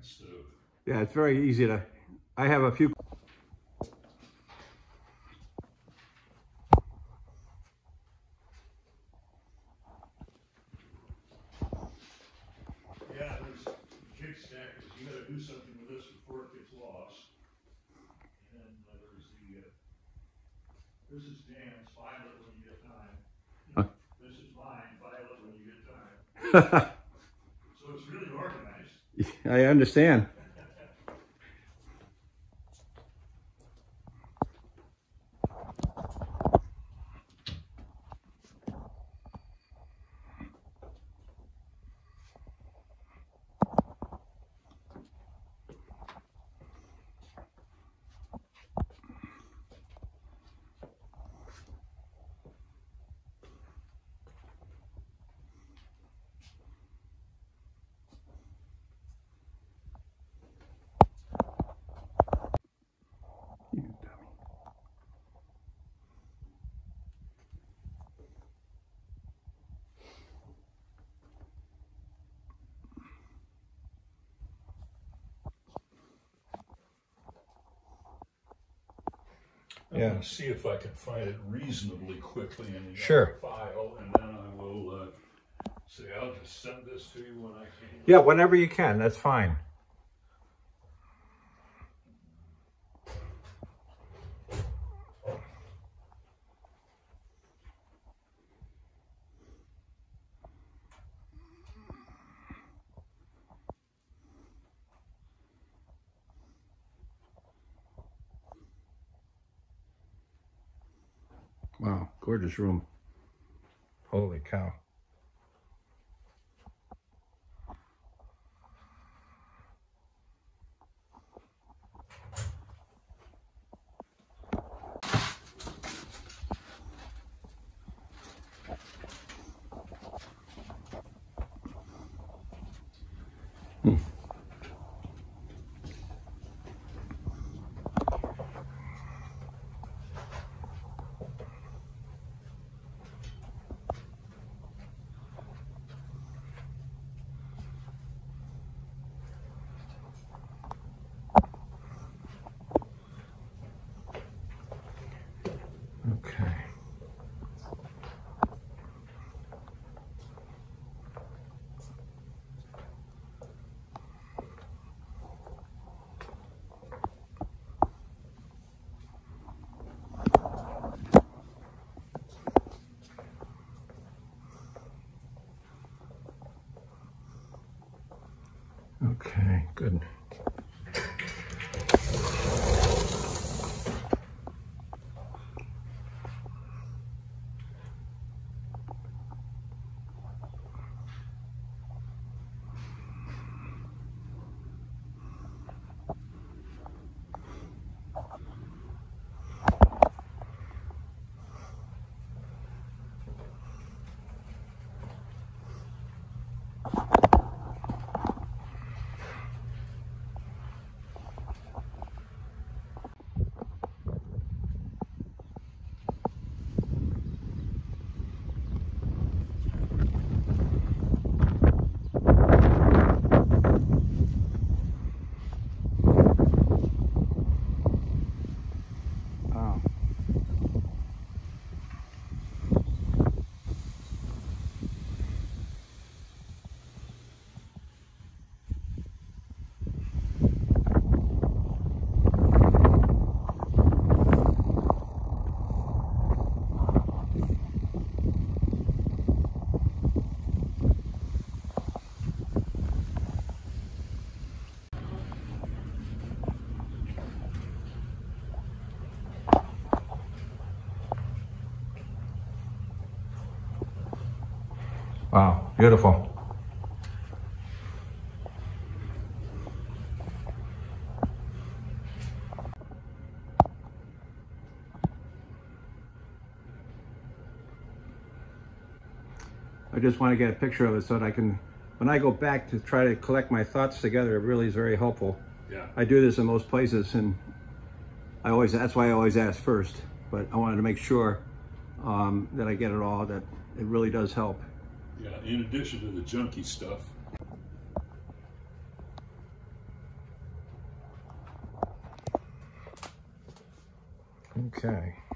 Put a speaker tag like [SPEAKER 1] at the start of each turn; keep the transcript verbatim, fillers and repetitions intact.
[SPEAKER 1] instead of...
[SPEAKER 2] Yeah, it's very easy to... I have a few...
[SPEAKER 1] Yeah, there's jig stackers. You got to do something with this before it gets lost. And then uh, there's the... Uh, this is Dan's. File it when you get time.
[SPEAKER 2] Huh?
[SPEAKER 1] This is mine. File it when you get time. So it's really organized.
[SPEAKER 2] I understand.
[SPEAKER 1] I'm
[SPEAKER 2] Yeah.
[SPEAKER 1] going to see if I can find it reasonably quickly in the
[SPEAKER 2] Sure.
[SPEAKER 1] file, and then I will uh, say, I'll just send this to you when I can.
[SPEAKER 2] Yeah, whenever you can, that's fine. Wow, gorgeous room. Holy cow. Hmm. Okay. Okay, good. Wow, beautiful. I just want to get a picture of it so that I can, when I go back to try to collect my thoughts together, it really is very helpful.
[SPEAKER 1] Yeah.
[SPEAKER 2] I do this in most places, and I always, that's why I always ask first, but I wanted to make sure um, that I get it all, that it really does help.
[SPEAKER 1] Yeah, in addition to the junky stuff.
[SPEAKER 3] Okay.